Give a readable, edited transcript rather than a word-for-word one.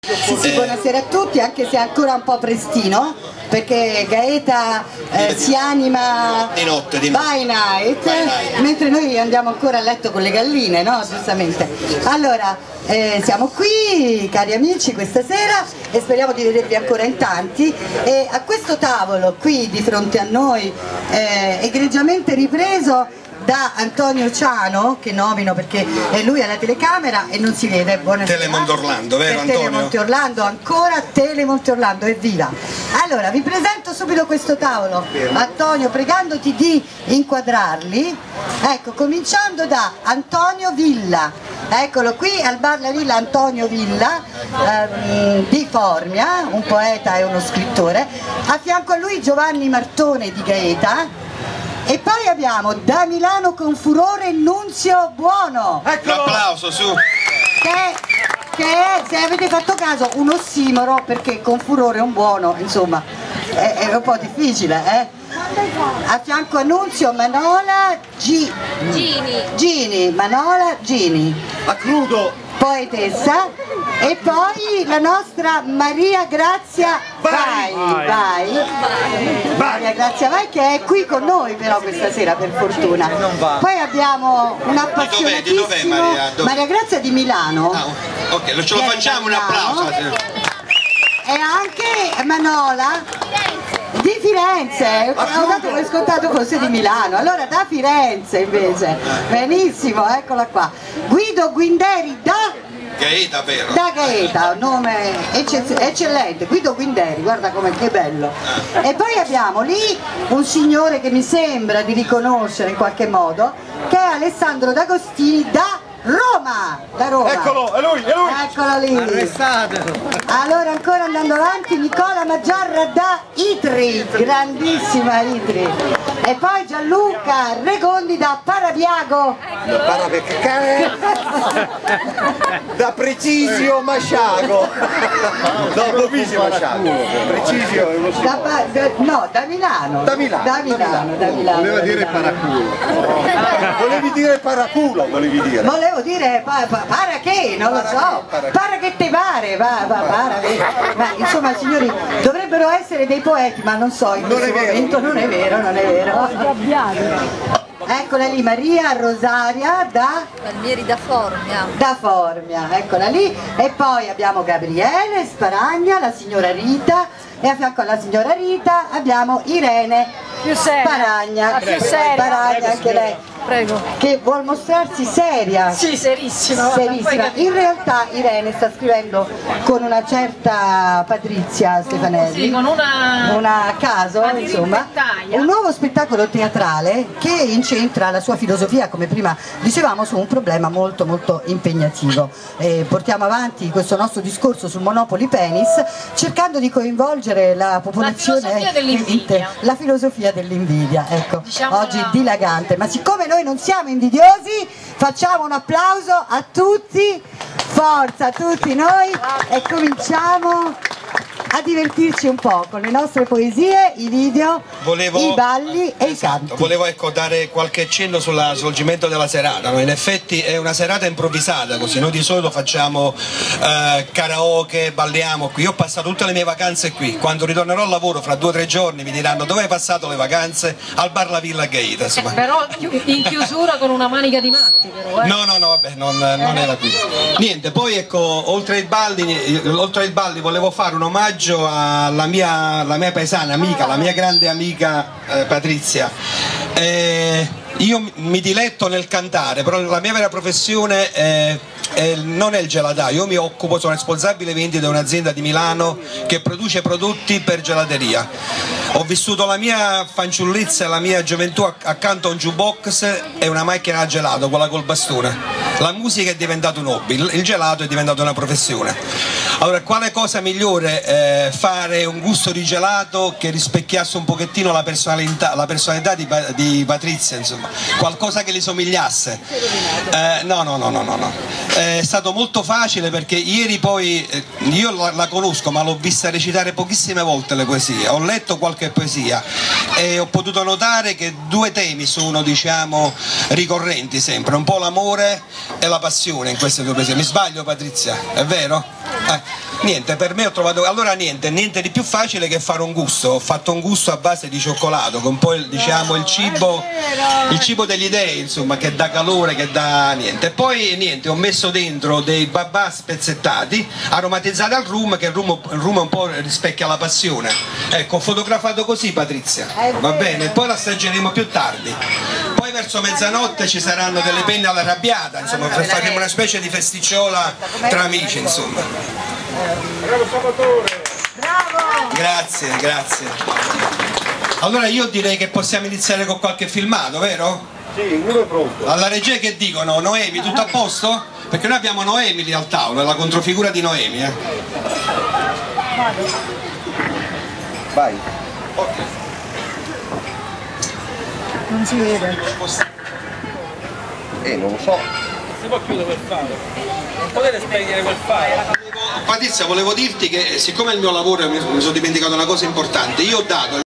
Sì, buonasera a tutti, anche se è ancora un po' prestino, perché Gaeta si anima di notte, by night, mentre noi andiamo ancora a letto con le galline, no? Giustamente. Allora, siamo qui, cari amici, questa sera e speriamo di vedervi ancora in tanti. E a questo tavolo qui di fronte a noi, egregiamente ripreso da Antonio Ciano, che nomino perché è lui alla telecamera e non si vede. Buonasera. Telemonte Orlando, vero Antonio? Telemonte Orlando, ancora Telemonte Orlando, evviva! Allora, vi presento subito questo tavolo, Antonio, pregandoti di inquadrarli. Ecco, cominciando da Antonio Villa, eccolo qui al bar La Villa, Antonio Villa, di Formia, un poeta e uno scrittore. A fianco a lui Giovanni Martone di Gaeta. E poi abbiamo da Milano con furore Nunzio Buono. Ecco l'applauso su. Che è, se avete fatto caso, un ossimoro, perché con furore un buono, insomma, è un po' difficile, eh? A fianco a Nunzio Manola Gini, Manola Gini. A crudo. Poetessa. E poi la nostra Maria Grazia Vai. Maria Grazia Vai, che è qui con noi però questa sera, per fortuna. Poi abbiamo un appassionatissimo dov'è Maria? Maria Grazia di Milano. Ok, ce lo facciamo un applauso. E anche Manola di Firenze, ho dato per scontato fosse di Milano, allora da Firenze invece, benissimo, eccola qua. Guido Guinderi da Gaeta, vero? Da Gaeta, un nome eccellente, Guido Guinderi, guarda come che bello. E poi abbiamo lì un signore che mi sembra di riconoscere in qualche modo, che è Alessandro D'Agostini da Roma, Eccolo, è lui, eccolo lì. Arrestatelo. Allora, ancora andando avanti, Nicola Maggiarra da Itri, grandissima Itri. E poi Gianluca Regondi da Parabiago. Da Precisio Masciago. Da Provisio Masciago. Precisio è uno no, da Milano. Da Milano. Voleva dire paraculo. Volevi dire paraculo, volevi dire. Volevo dire para che, non lo so, para che te pare, para che. Ma insomma signori, dovrebbero essere dei poeti, ma non so, in questo momento non è vero. Eccola lì, Maria Rosaria da Palmieri da Formia. Da Formia, eccola lì. E poi abbiamo Gabriele Sparagna, la signora Rita, e a fianco alla signora Rita abbiamo Irene Sparagna, anche lei. Prego. Che vuol mostrarsi seria. Sì, serissima. In realtà Irene sta scrivendo con una certa Patrizia Stefanelli, sì, con una a caso, insomma, un nuovo spettacolo teatrale che incentra la sua filosofia, come prima dicevamo, su un problema molto molto impegnativo. Portiamo avanti questo nostro discorso sul Monopoli Penis, cercando di coinvolgere la popolazione, la filosofia dell'invidia, ecco, oggi dilagante, ma siccome noi non siamo invidiosi, facciamo un applauso a tutti, forza a tutti noi, e cominciamo a divertirci un po' con le nostre poesie, i video, i balli e i canti. Volevo dare qualche accenno sul svolgimento della serata, no? In effetti è una serata improvvisata, così noi di solito facciamo karaoke, balliamo qui. Io ho passato tutte le mie vacanze qui, quando ritornerò al lavoro fra 2 o 3 giorni mi diranno dove hai passato le vacanze? Al bar La Villa a Gaeta, insomma. Però in chiusura con una manica di matti però, No, vabbè, non era qui. Niente, poi ecco, oltre ai balli volevo fare un omaggio alla mia paesana amica, la mia grande amica Patrizia. Io mi diletto nel cantare, però la mia vera professione non è il gelataio. Io sono responsabile vendita di un'azienda di Milano che produce prodotti per gelateria. Ho vissuto la mia fanciullezza e la mia gioventù accanto a un jukebox e una macchina da gelato, quella col bastone. La musica è diventata un hobby, il gelato è diventato una professione. Allora, quale cosa migliore fare un gusto di gelato che rispecchiasse un pochettino la personalità di Patrizia, insomma, qualcosa che gli somigliasse. No. È stato molto facile perché ieri poi, io la conosco ma l'ho vista recitare pochissime volte le poesie, ho letto qualche poesia e ho potuto notare che 2 temi sono, diciamo, ricorrenti sempre, un po' l'amore e la passione in queste 2 poesie. Mi sbaglio Patrizia? È vero? Niente, per me ho trovato, allora niente di più facile che fare un gusto. Ho fatto un gusto a base di cioccolato, con poi diciamo il cibo degli dei, insomma, che dà calore, che dà niente. E poi niente, ho messo dentro dei babà spezzettati, aromatizzati al rum, che il rum un po' rispecchia la passione. Ecco, ho fotografato così, Patrizia, va bene? Poi l'assaggeremo più tardi. Poi verso mezzanotte ci saranno delle penne all'arrabbiata, insomma, faremo una specie di festicciola tra amici, insomma. Bravo Salvatore! Bravo! Grazie, grazie. Allora io direi che possiamo iniziare con qualche filmato, vero? Sì, uno è pronto. Alla regia che dicono? Noemi, tutto a posto? Perché noi abbiamo Noemi lì al tavolo, è la controfigura di Noemi, Vai. Ok. Non si vede. Non lo so. Si può chiudere quel faro? Non potete spegnere quel faro? Patrizia, volevo dirti che siccome il mio lavoro mi sono dimenticato una cosa importante, io ho dato